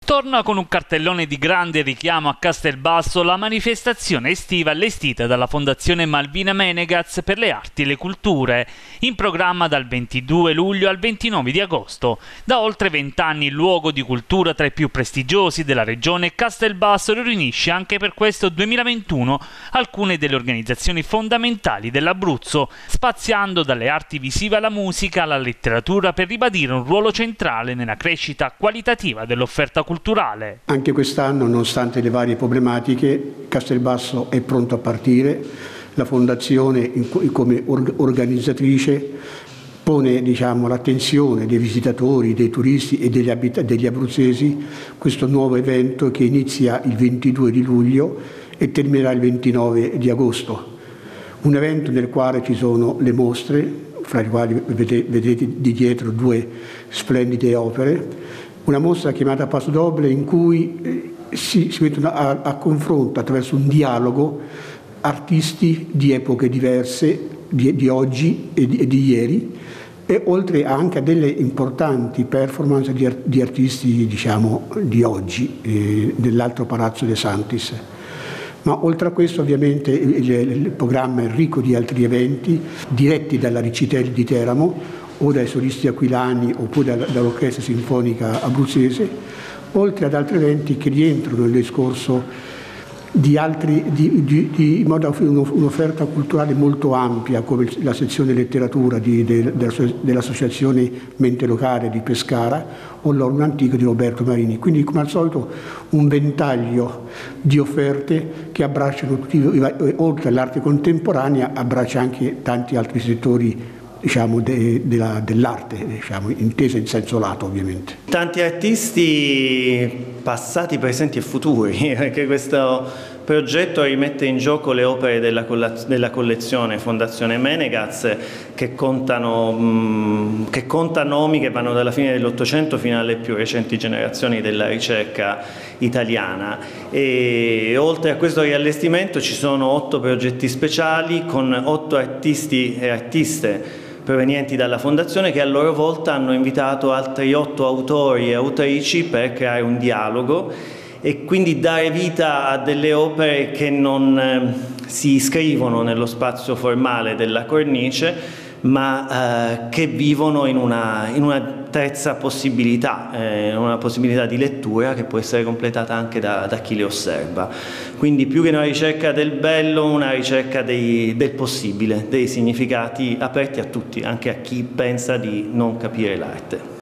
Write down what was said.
Torna con un cartellone di grande richiamo a Castelbasso la manifestazione estiva allestita dalla Fondazione Malvina Menegaz per le arti e le culture, in programma dal 22 luglio al 29 di agosto. Da oltre 20 anni il luogo di cultura tra i più prestigiosi della regione, Castelbasso riunisce anche per questo 2021 alcune delle organizzazioni fondamentali dell'Abruzzo, spaziando dalle arti visive alla musica alla letteratura per ribadire un ruolo centrale nella crescita qualitativa dell'offerta culturale. Anche quest'anno, nonostante le varie problematiche, Castelbasso è pronto a partire. La Fondazione, come organizzatrice, pone l'attenzione dei visitatori, dei turisti e degli abruzzesi questo nuovo evento che inizia il 22 di luglio e terminerà il 29 di agosto. Un evento nel quale ci sono le mostre, fra le quali vedete di dietro due splendide opere. Una mostra chiamata Passo Doble in cui si mettono a confronto attraverso un dialogo artisti di epoche diverse, di oggi e di ieri, e oltre anche a delle importanti performance di artisti di oggi, nell'altro Palazzo De Santis. Ma oltre a questo ovviamente il programma è ricco di altri eventi diretti dalla Ricitel di Teramo o dai solisti aquilani oppure dall'Orchestra Sinfonica Abruzzese, oltre ad altri eventi che rientrano nel discorso di modo a offrire un'offerta culturale molto ampia, come la sezione letteratura dell'Associazione Mente Locale di Pescara o l'Orno Antico di Roberto Marini. Quindi, come al solito, un ventaglio di offerte che abbracciano oltre all'arte contemporanea, abbraccia anche tanti altri settori dell'arte, intesa in senso lato ovviamente. Tanti artisti passati, presenti e futuri, perché questo progetto rimette in gioco le opere della collezione Fondazione Menegaz che conta nomi che vanno dalla fine dell'Ottocento fino alle più recenti generazioni della ricerca italiana. E oltre a questo riallestimento ci sono 8 progetti speciali con 8 artisti e artiste provenienti dalla Fondazione che a loro volta hanno invitato altri 8 autori e autrici per creare un dialogo e quindi dare vita a delle opere che non si iscrivono nello spazio formale della cornice, ma che vivono in una terza possibilità, una possibilità di lettura che può essere completata anche da chi le osserva. Quindi più che una ricerca del bello, una ricerca del possibile, dei significati aperti a tutti, anche a chi pensa di non capire l'arte.